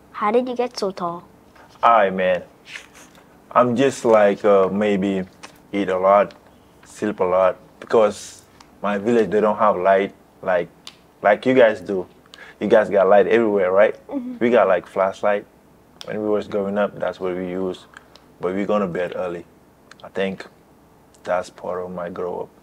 How did you get so tall? Alright, man. I'm just like maybe eat a lot, sleep a lot, because my village they don't have light like you guys do. You guys got light everywhere, right? We got like flashlight. When we was growing up, that's what we use. But we're gonna bed early. I think that's part of my grow up.